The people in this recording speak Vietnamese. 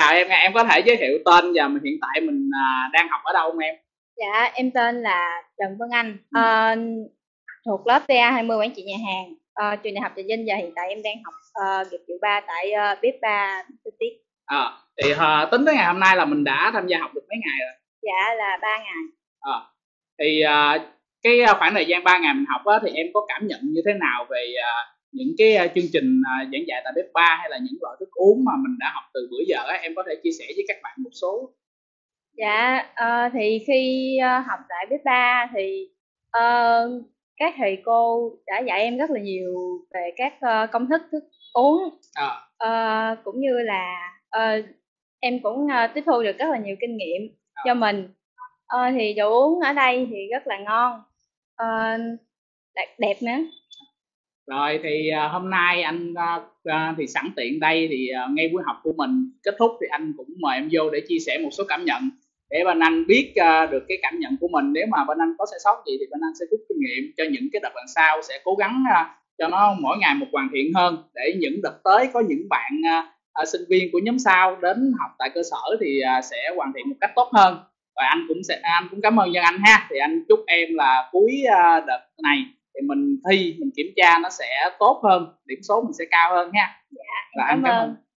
Chào em, em có thể giới thiệu tên và hiện tại mình đang học ở đâu không em? Dạ, em tên là Trần Vân Anh, Ừ. thuộc lớp TA 20 quản trị nhà hàng, trường Đại học Trà Vinh, và hiện tại em đang học nghiệp vụ 3 tại bếp ba Tiết. Tính tới ngày hôm nay là mình đã tham gia học được mấy ngày rồi? Dạ là 3 ngày. Ờ, thì cái khoảng thời gian 3 ngày mình học á, thì em có cảm nhận như thế nào về những cái chương trình giảng dạy tại bếp ba hay là những loại thức uống mà mình đã học từ bữa giờ á, em có thể chia sẻ với các bạn một số. Dạ, thì khi học tại bếp ba thì ờ, các thầy cô đã dạy em rất là nhiều về các công thức thức uống. Ờ, Cũng như là em cũng tiếp thu được rất là nhiều kinh nghiệm cho ờ. mình. Thì đồ uống ở đây thì rất là ngon, ờ, đẹp nữa. Rồi thì hôm nay anh thì sẵn tiện đây thì ngay buổi học của mình kết thúc thì anh cũng mời em vô để chia sẻ một số cảm nhận để bên anh biết được cái cảm nhận của mình, nếu mà bên anh có sai sót gì thì bên anh sẽ rút kinh nghiệm cho những cái đợt lần sau, sẽ cố gắng cho nó mỗi ngày một hoàn thiện hơn, để những đợt tới có những bạn sinh viên của nhóm sau đến học tại cơ sở thì sẽ hoàn thiện một cách tốt hơn. Và anh cũng cảm ơn Nhân Anh ha, thì anh chúc em là cuối đợt này thì mình thi mình kiểm tra nó sẽ tốt hơn, điểm số mình sẽ cao hơn nha. Dạ, Và em anh cảm cảm ơn. ơn.